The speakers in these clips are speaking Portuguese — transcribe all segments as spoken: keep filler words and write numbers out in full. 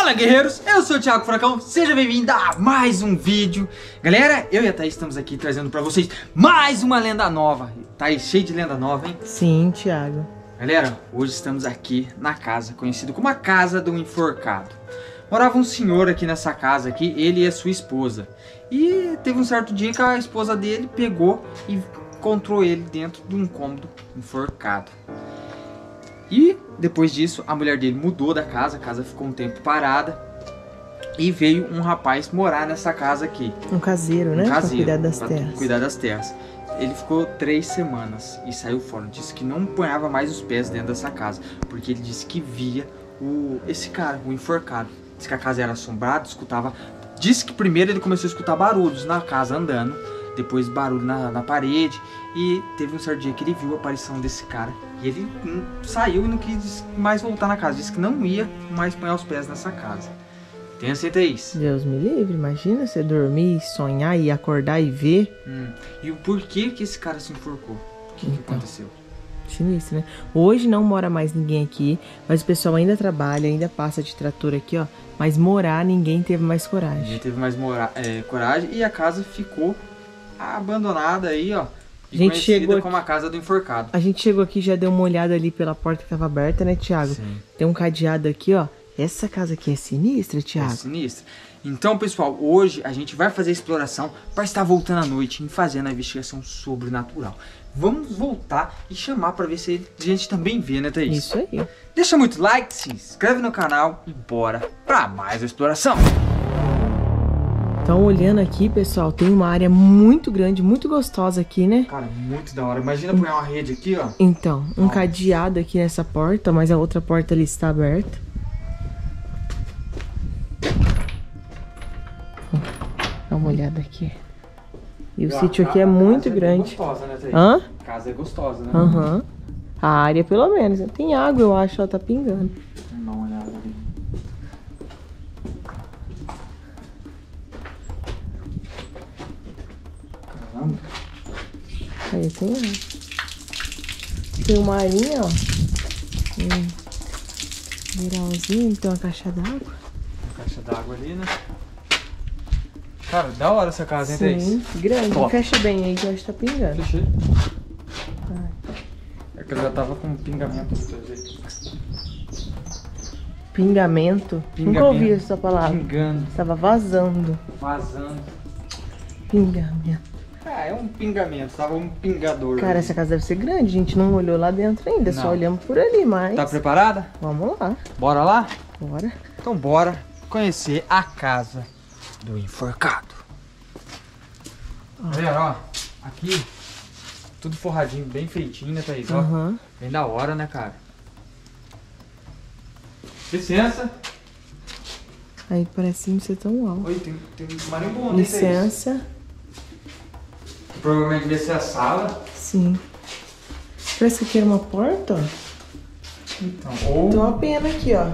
Fala, guerreiros, eu sou o Thiago Furacão, seja bem-vindo a mais um vídeo. Galera, eu e a Thaís estamos aqui trazendo pra vocês mais uma lenda nova. Thaís, cheio de lenda nova, hein? Sim, Thiago. Galera, hoje estamos aqui na casa, conhecida como a Casa do Enforcado. Morava um senhor aqui nessa casa aqui, ele e a sua esposa. E teve um certo dia que a esposa dele pegou e encontrou ele dentro de um cômodo enforcado. E depois disso, a mulher dele mudou da casa, a casa ficou um tempo parada. E veio um rapaz morar nessa casa aqui. Um caseiro, né? Um caseiro, pra cuidar das pra terras. cuidar das terras. Ele ficou três semanas e saiu fora. Disse que não ponhava mais os pés dentro dessa casa, porque ele disse que via o, esse cara, o enforcado. Disse que a casa era assombrada, escutava... Disse que primeiro ele começou a escutar barulhos na casa andando, depois barulho na, na parede. E teve um certo dia que ele viu a aparição desse cara. E ele hum, saiu e não quis mais voltar na casa. Disse que não ia mais pôr os pés nessa casa. Tem aceita isso? Deus me livre, imagina você dormir, sonhar e acordar e ver. Hum. E o porquê que esse cara se enforcou? O que, Então. que aconteceu? Sinistro, né? Hoje não mora mais ninguém aqui, mas o pessoal ainda trabalha, ainda passa de trator aqui, ó. Mas morar, ninguém teve mais coragem. Ninguém teve mais mora é, coragem e a casa ficou abandonada aí, ó. E A gente conhecida chegou como a Casa do Enforcado. A gente chegou aqui e já deu uma olhada ali pela porta que tava aberta, né, Thiago? Sim. Tem um cadeado aqui, ó. Essa casa aqui é sinistra, É Thiago. sinistra. Então, pessoal, hoje a gente vai fazer a exploração para estar voltando à noite e fazendo a investigação sobrenatural. Vamos voltar e chamar para ver se a gente também vê, né, Thaís? Isso aí. Deixa muito like, se inscreve no canal e bora para mais a exploração. Então, olhando aqui, pessoal, tem uma área muito grande, muito gostosa aqui, né? Cara, muito da hora. Imagina pôr uma rede aqui, ó. Então, um Nossa. cadeado aqui nessa porta, mas a outra porta ali está aberta. Dá uma olhada aqui. E o E, ó, sítio a- aqui é a muito casa grande. É gostosa, né, Thaís? Hã? A casa é gostosa, né? Aham. A área, pelo menos. Tem água, eu acho, ela tá pingando. Vamos dar uma olhada ali. Caramba. Aí tem água. Tem uma arinha, ó. Um viralzinho, tem uma caixa d'água. Uma caixa d'água ali, né? Cara, da hora essa casa, hein, Thaís? Sim, grande. Top. Fecha bem aí que eu acho que tá pingando. Fechei. Ai. É que eu já tava com um pingamento. Pingamento? Nunca Pingamento. ouvi essa palavra. Pingando, Tava vazando. vazando. Pingamento. Ah, é um pingamento, tava um pingador. Cara, ali. essa casa deve ser grande. A gente não olhou lá dentro ainda, só Não. olhamos por ali, mas... Tá preparada? Vamos lá. Bora lá? Bora. Então bora conhecer a Casa do Enforcado. Galera, ó, aqui tudo forradinho, bem feitinho, né, Thaís? Ó, Aham. bem da hora, né, cara? Licença. Aí parece não ser tão alto. Oi, tem, tem um marimbondo, hein, Thaís? Licença. Provavelmente devia ser a sala. Sim. Parece que era uma porta, ó. Então, ou, Tem uma pena aqui, ó.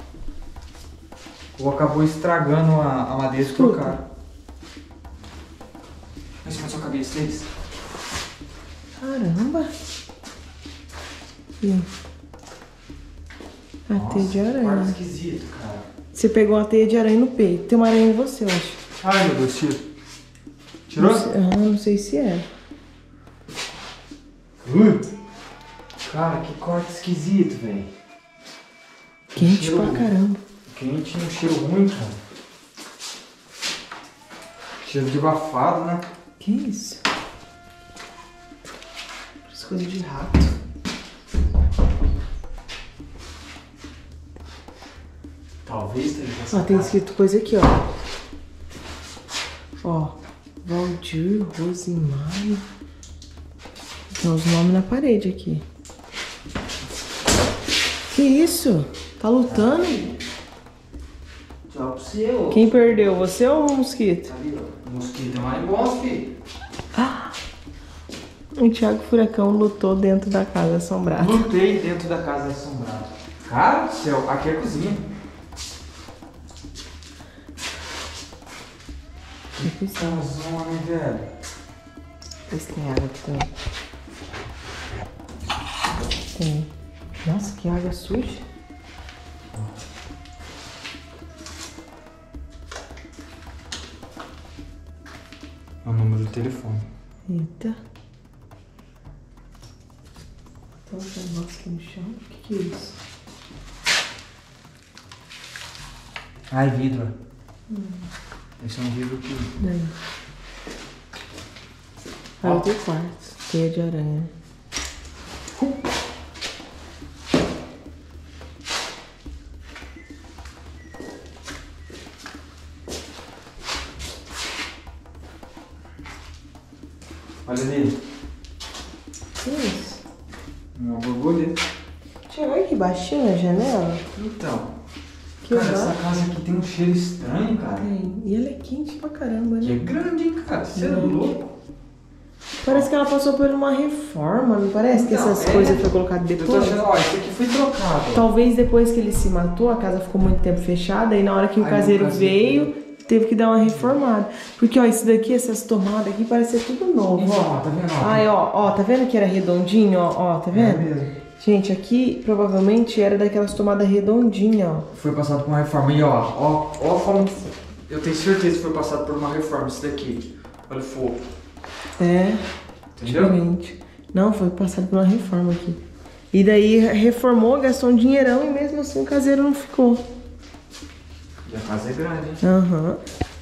ou acabou estragando a, a madeira que Escuta. trocaram. Em cima da sua cabeça, Thaís. Caramba. E a teia de quarto aranha. esquisito, cara. Você pegou uma teia de aranha no peito. Tem uma aranha em você, eu acho. Ai, meu Deus, tiro. Tirou? Não sei, ah, não sei se é. Uh, cara, que corte esquisito, velho. Quente cheiro pra caramba. Quente e um cheiro ruim, cara. Cheiro de abafado, né? Que isso? Parece coisa de rato. Talvez tenha essa Ó, tem casa. escrito coisa aqui, ó. Ó, Valdir, Rosimar. Tem os nomes na parede aqui. Que isso? Tá lutando? Tchau pra você, ô. Quem perdeu? Você ou o mosquito? Ali, ó. Mosquito é mais bom, filho. O Thiago Furacão lutou dentro da casa assombrada. Lutei dentro da casa assombrada. Cara do céu, aqui é a cozinha. Que casona, né, velho? Esse tem água aqui também. Tem. Nossa, que água suja. É o número do telefone. Eita. Então, tem um negócio aqui no chão. O que que é isso? Ai, vidro. Hum. Esse é um vidro aqui. Daí. Ah, o teu quarto. Teia de aranha. Uh. Olha ali. Que isso? Uma borboleta. Chegou aqui baixinho na janela? Então. Que cara, legal. essa casa aqui tem um cheiro estranho, cara. Tem. E ela é quente pra caramba, Que é né? grande, hein, cara. Você é Grande. louco. Parece que ela passou por uma reforma, não parece que Então, essas é. coisas foram colocadas Eu tô depois? achando, ó, isso aqui foi trocado. ó. Talvez depois que ele se matou, a casa ficou muito tempo fechada e na hora que o Aí o caseiro caseiro veio, teve que dar uma reformada. Porque, ó, isso daqui, essas tomadas aqui, parece ser tudo novo, Então, ó. ó, tá vendo? Ó, Ai, ó, ó, tá vendo que era redondinho, ó, ó, tá é vendo? mesmo. Gente, aqui provavelmente era daquelas tomadas redondinhas, ó. Foi passado por uma reforma. E ó, ó, ó como que foi. Eu tenho certeza que foi passado por uma reforma isso daqui. Olha o fogo. É, Entendeu? diferente. Não, foi passado por uma reforma aqui. E daí reformou, gastou um dinheirão e mesmo assim o caseiro não ficou. E a casa é grande, hein? Aham.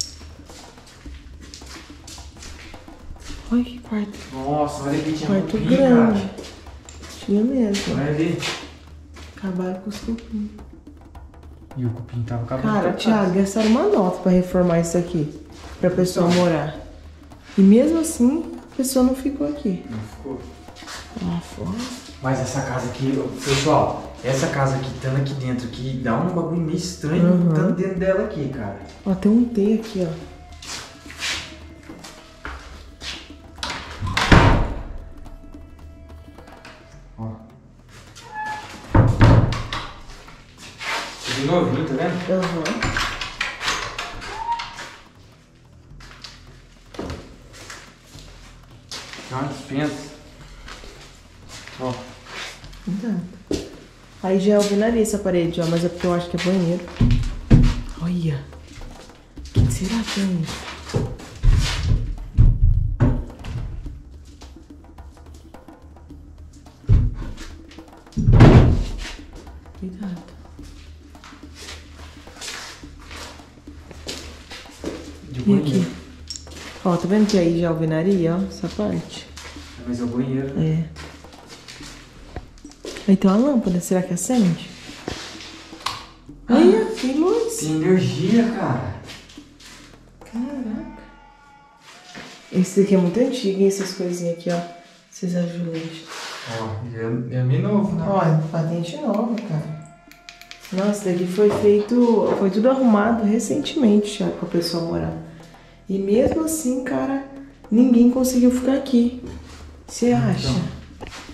Olha que quarto. Nossa, olha aqui, tinha Quarto cupim, grande. cara. Tinha mesmo. Olha ali. Acabaram com os cupim. E o cupim tava acabando. Cara, com a Thiago, casa. gastaram uma nota pra reformar isso aqui. Pra pessoa Então. morar. E mesmo assim, a pessoa não ficou aqui. Não ficou. Ah, fora. Mas essa casa aqui, pessoal, essa casa aqui, estando aqui dentro, aqui, dá um bagulho meio estranho Uhum. estando dentro dela aqui, cara. Ó, tem um T aqui, ó. Ó. De novinho, tá vendo? Aham. Tem uma dispensa. Ó. Exato. Aí já é alvenaria essa parede, ó, mas é porque eu acho que é banheiro. Olha. O que será que é isso? Cuidado. De E banheiro. aqui? Ó, tá vendo que aí já é alvenaria, ó, essa parte? Mas é o banheiro. É. Aí tem uma lâmpada, será que acende? Olha, tem luz. Tem energia, cara. Caraca. Esse daqui é muito antigo, hein? Essas coisinhas aqui, ó. Esses azulejo. Ó, é, é meio novo, né? Olha, patente nova, cara. Nossa, esse daqui foi feito... Foi tudo arrumado recentemente, já, pra pessoa morar. E mesmo assim, cara, ninguém conseguiu ficar aqui. Você acha? Então.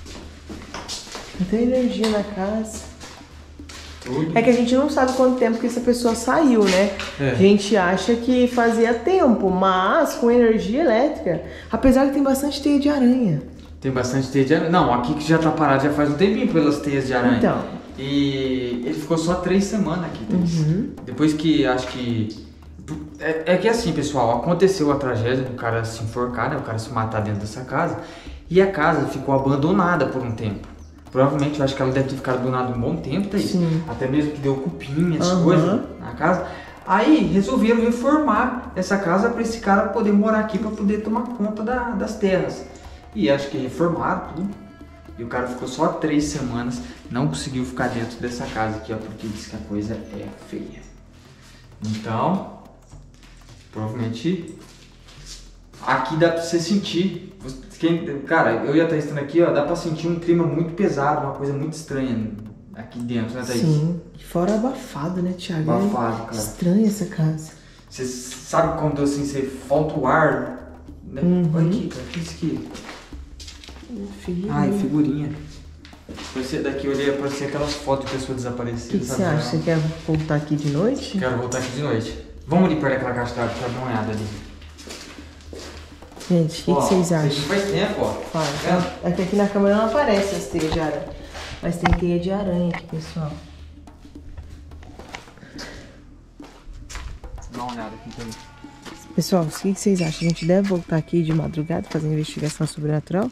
Não tem energia na casa. Tudo. É que a gente não sabe quanto tempo que essa pessoa saiu, né? É. A gente acha que fazia tempo, mas com energia elétrica. Apesar que tem bastante teia de aranha. Tem bastante teia de aranha. Não, aqui que já tá parado já faz um tempinho pelas teias de aranha. Então. E ele ficou só três semanas aqui, Thaís. Uhum. Depois que, acho que... É, é que assim, pessoal, aconteceu a tragédia do cara se enforcar, né? O cara se matar dentro dessa casa. E a casa ficou abandonada por um tempo. Provavelmente, eu acho que ela deve ter ficado abandonada um bom tempo, Thaís. Sim. Até mesmo que deu cupim, as Uhum. coisas na casa. Aí resolveram reformar essa casa para esse cara poder morar aqui, para poder tomar conta da, das terras. E acho que reformaram tudo. E o cara ficou só três semanas, não conseguiu ficar dentro dessa casa aqui, ó, porque disse que a coisa é feia. Então, provavelmente, aqui dá pra você sentir. Quem, cara, eu e a Thaís estando aqui, ó, dá pra sentir um clima muito pesado, uma coisa muito estranha aqui dentro, né, Thaís? Sim. E fora abafado, né, Thiago? Abafado, É cara. estranha essa casa. Você sabe quando assim, você falta o ar, né? Uhum. Olha aqui, cara, o que é isso aqui? Filho. Ai, figurinha. Você daqui eu olhei, aparecia aquelas fotos de pessoas O desaparecidas. que, que você sabe? acha? Você quer voltar aqui de noite? Quero voltar aqui de noite. Vamos ali perto daquela caixa d'água pra dar uma olhada ali. Gente, o que, que Ó, vocês isso aqui acham? faz tempo, ó. Fala. Tá É que aqui na câmera não aparece as teias de aranha. Mas tem teia de aranha aqui, pessoal. Dá uma olhada aqui também. Pessoal, o que vocês acham? A gente deve voltar aqui de madrugada fazer investigação sobrenatural?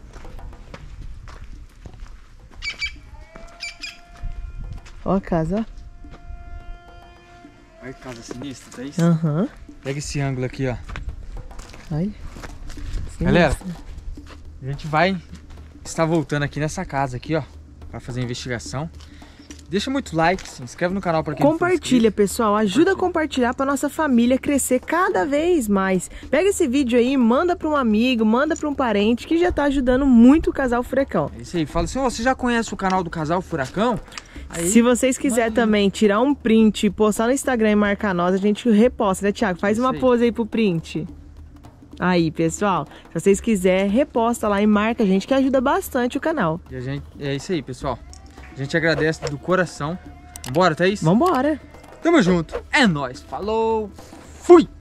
Ó a casa, ó. Olha que casa sinistra, tá isso? Aham. Uhum. Pega esse ângulo aqui, ó. Ai. Galera, a gente vai estar voltando aqui nessa casa aqui, ó, para fazer a investigação. Deixa muito like, se inscreve no canal para quem compartilha, pessoal, ajuda a compartilhar para nossa família crescer cada vez mais. Pega esse vídeo aí, manda para um amigo, manda para um parente que já tá ajudando muito o Casal Furacão. É isso aí, fala assim, ó, você já conhece o canal do Casal Furacão? Aí, se vocês quiserem também tirar um print, postar no Instagram e marcar nós, a gente reposta, né, Thiago? Faz uma pose aí pro print. Aí, pessoal, se vocês quiserem, reposta lá e marca a gente, que ajuda bastante o canal. E a gente, é isso aí, pessoal. A gente agradece do coração. Vambora, Thaís? Vambora. Tamo junto. É nóis. Falou. Fui.